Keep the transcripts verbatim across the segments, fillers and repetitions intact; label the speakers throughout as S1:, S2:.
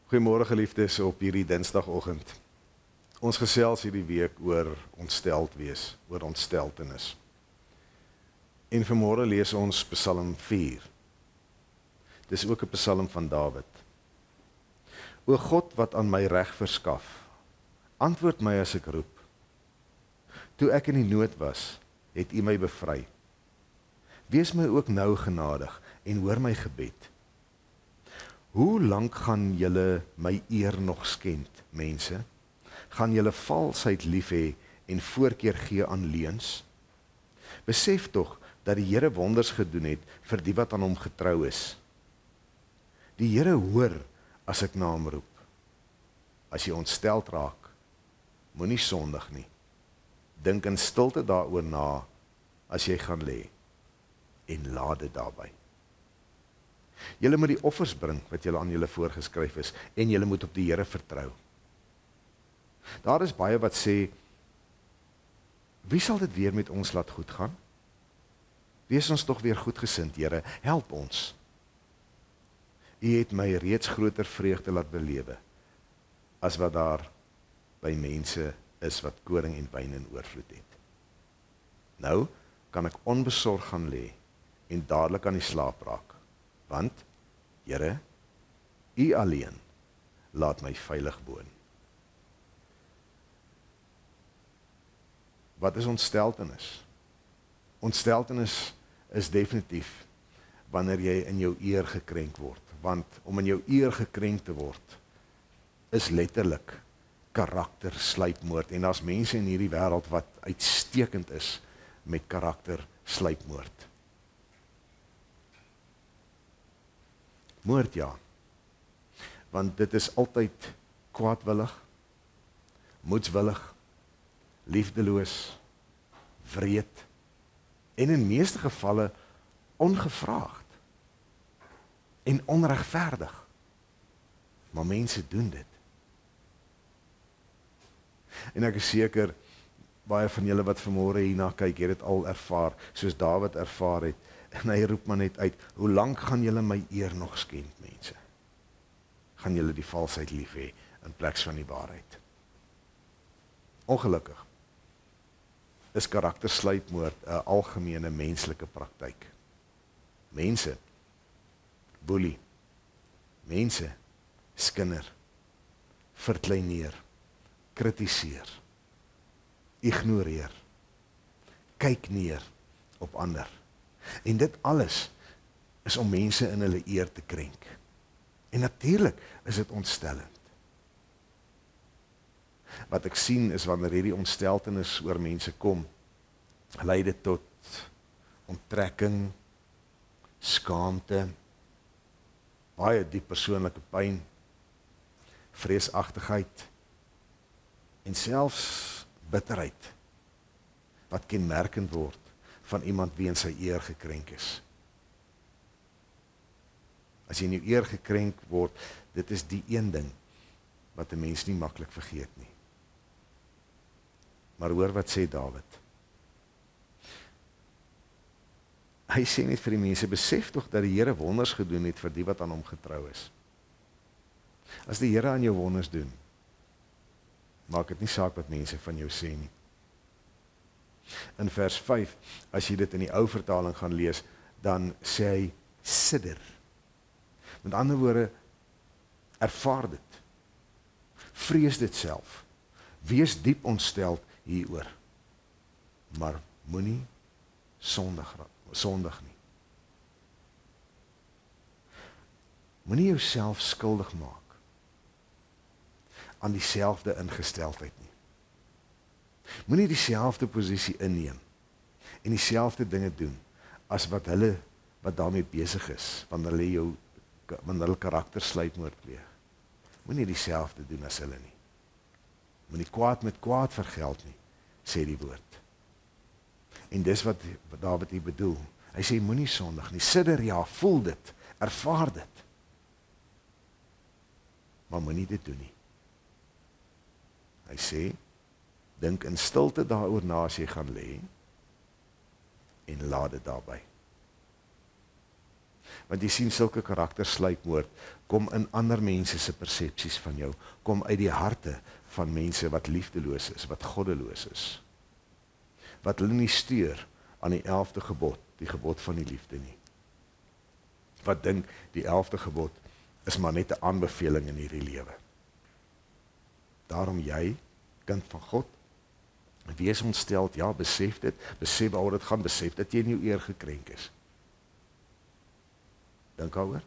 S1: Goeiemôre geliefdes op hierdie Dinsdagoggend. Ons gesels hierdie week oor ontsteld wees, oor ontsteltenis. En vanmôre lees ons Psalm vier. Dis ook 'n Psalm van Dawid. O God wat aan my reg verskaf, antwoord my as ek roep. Toe ek in die nood was, het U my bevry. Wees my ook nou genadig en hoor my gebed. Hoe lank gaan julle my eer nog skend, mense? Gaan julle valsheid lief hê en voorkeur gee aan leuns? Besef tog dat die Here wonders gedoen het vir die wat aan hom getrou is. Die Here hoor as ek na hom roep. As jy ontsteld raak, moenie sondig nie. Dink in stilte daaroor na as jy gaan lê en laat dit daarby. Julle moet die offers bring wat julle aan julle voorgeskryf is en julle moet op die Here vertrou. Daar is baie wat sê, wie sal dit weer met ons laat goed gaan? Wees ons tog weer goedgesind, Here, help ons. U het my reeds groter vreugde laat belewe, as wat daar by mense is wat koring en wyn in oorvloed het. Nou kan ek onbesorg gaan lê en dadelik aan die slaap raak, want, Here, U alleen laat my veilig woon. Wat is ontsteltenis? Ontsteltenis is definitief wanneer jy in jou eer gekrenk word, want om in jou eer gekrenk te word, is letterlik karakter sluipmoord, en daar's mense in hierdie wêreld wat uitstekend is met karakter sluipmoord. Moord ja, want dit is altyd kwaadwillig, moedswillig, liefdeloos, wreed, en in meeste gevalle ongevraagd en onregverdig. Maar mense doen dit. En ek is seker, baie van julle wat vanmôre hierna kyk, het dit al ervaar, soos Dawid ervaar het, en hy roep maar net uit, hoe lank gaan julle my eer nog skend, mense? Gaan julle die valsheid lief hê in plaas van die waarheid? Ongelukkig is karaktersluipmoord 'n algemene menslike praktyk. Mense boelie, mense skinder, verkleineer, kritiseer, ignoreer, kyk neer op ander. En dit alles is om mense in hulle eer te krenk. En natuurlik is dit ontstellend. Wat ek sien is wanneer hierdie ontsteltenis oor mense kom, lei dit tot onttrekking, skaamte, baie diep persoonlike pyn, vreesagtigheid en selfs bitterheid wat kenmerkend word van iemand wie in sy eer gekrenk is. As jy in jou eer gekrenk word, dit is die een ding wat 'n mens nie maklik vergeet nie. Maar hoor wat sê Dawid. Hy sê net vir die mense, besef tog dat die Here wonders gedoen het vir die wat aan hom getrou is. As die Here aan jou wonders doen, maak dit nie saak wat mense van jou sê nie. In vers vyf, as jy dit in die ou vertaling gaan lees, dan sê hy, sidder. Met ander woorde, ervaar dit. Vrees dit self. Wees diep ontsteld hieroor. Maar moenie sondig, sondig nie. Moenie jouself skuldig maak aan dieselfde ingesteldheid nie. Moenie dieselfde posisie inneem en dieselfde dinge doen as wat hulle wat daarmee besig is, wanneer hulle jou wanneer hulle karakter sluipmoord pleeg. Moenie dieselfde doen as hulle nie. Moenie kwaad met kwaad vergeld nie, sê die woord. En dis wat Dawid hier bedoel. Hy sê moenie sondig nie, sidder ja, voel dit, ervaar dit. Maar moenie dit doen nie. Hy sê, dink in stilte daaroor na as jy gaan lê en laat dit daarby. Want jy sien sulke karaktersluipmoord kom in ander mense se persepsies van jou, kom uit die harte van mense wat liefdeloos is, wat goddeloos is. Wat hulle nie steur aan die elfde gebod, die gebod van die liefde nie. Wat dink die elfde gebod is maar net 'n aanbeveling in hierdie lewe. Daarom jy, kind van God, wees ontsteld, ja, besef dit, besef waaroor dit gaan, besef dat jy in jou eer gekrenk is. Dink daaroor.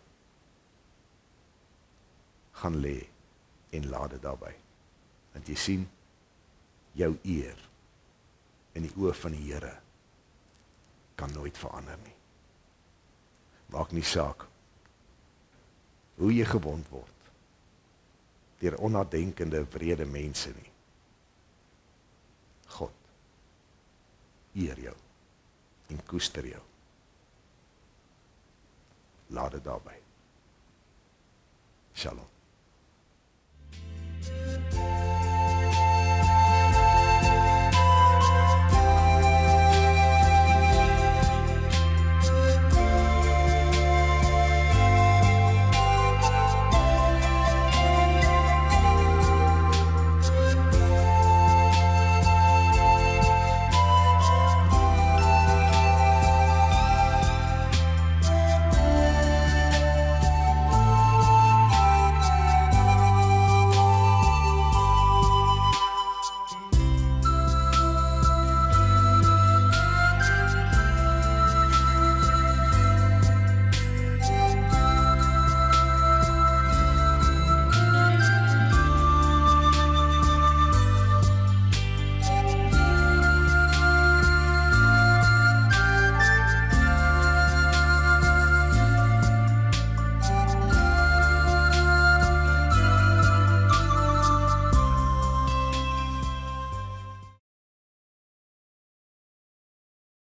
S1: Gaan lê en laat dit daarby. Want jy sien, jou eer in die oë van die Here kan nooit verander nie. Maak nie saak hoe jy gewond word deur onnadenkende, wrede mense nie. God eer jou en koester jou. Laat dit daarby. Shalom.